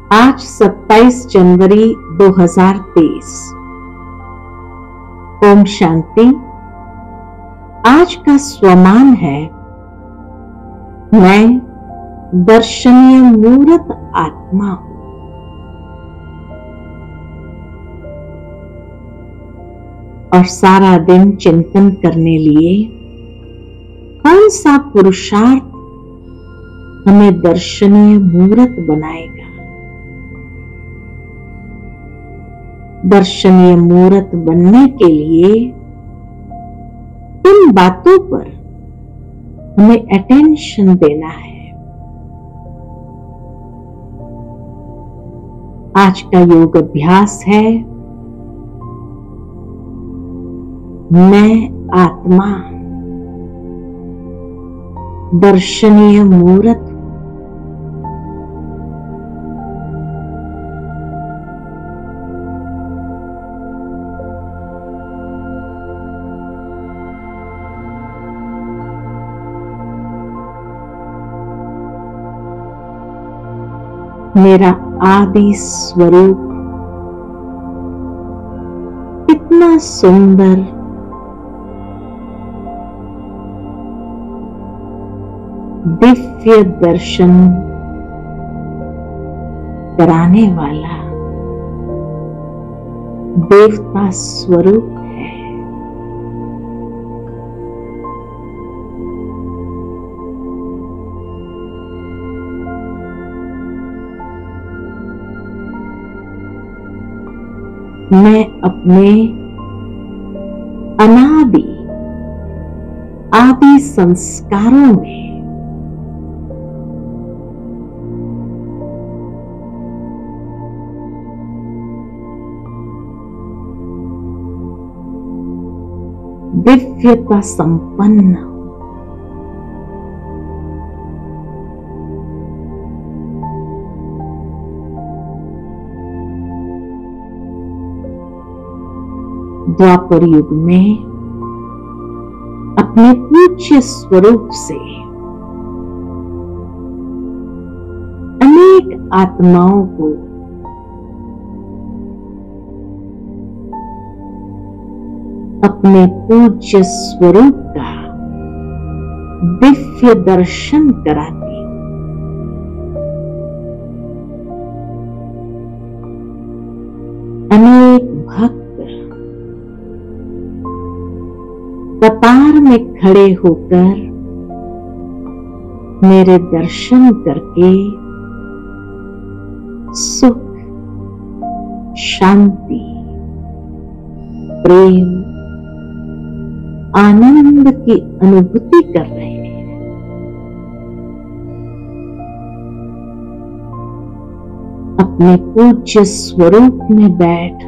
आज 27 जनवरी 2023। ओम शांति। आज का स्वमान है, मैं दर्शनीय मूर्त आत्मा हूं। और सारा दिन चिंतन करने लिए कौन सा पुरुषार्थ हमें दर्शनीय मूर्त बनाएगा। दर्शनीय मूर्त बनने के लिए इन बातों पर हमें अटेंशन देना है। आज का योग अभ्यास है, मैं आत्मा दर्शनीय मूर्त। मेरा आदि स्वरूप कितना सुंदर, दिव्य दर्शन कराने वाला देवता स्वरूप है। मैं अपने अनादि आदि संस्कारों में दिव्यता संपन्न हूं। द्वापर युग में अपने पूज्य स्वरूप से अनेक आत्माओं को अपने पूज्य स्वरूप का दिव्य दर्शन कराती हूं। अनेक भक्त कतार में खड़े होकर मेरे दर्शन करके सुख, शांति, प्रेम, आनंद की अनुभूति कर रहे हैं। अपने पूज्य स्वरूप में बैठ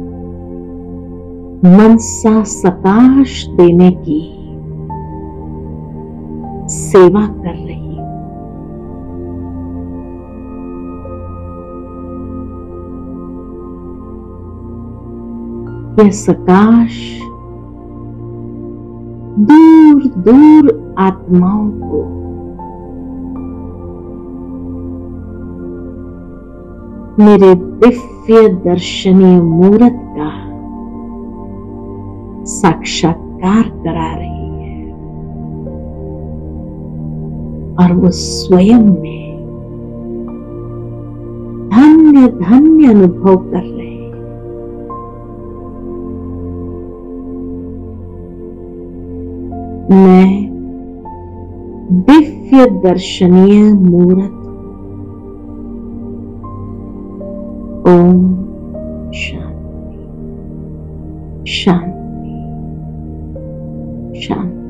मनसा सकाश देने की सेवा कर रही हूं। यह सकाश दूर दूर आत्माओं को मेरे दिव्य दर्शनीय मूर्त का साक्षात्कार करा रही है। और वो स्वयं में धन्य धन्य अनुभव कर रहे हैं। मैं दिव्य दर्शनीय मूर्त। ओम शांति शांति शांति।